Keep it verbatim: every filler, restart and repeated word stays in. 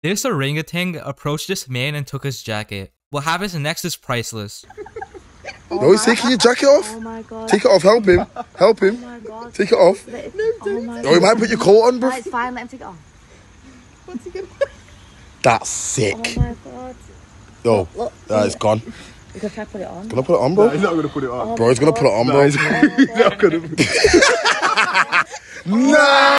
This orangutan approached this man and took his jacket. What happens next is priceless. Oh no, he's taking your jacket off. Oh my god. Take it off, help him. Help him. Oh my god. Take it off. No, oh my Oh, you might put your coat on, bro. No, it's fine, let him take it off. What's he gonna That's sick. Oh my god. Yo, Look, look, that is gone. You can try to put it on. Gonna put it on, bro. No, he's not gonna put it on. Oh Bro, he's gonna put it on, No, bro. he's, he's not gonna. Nah.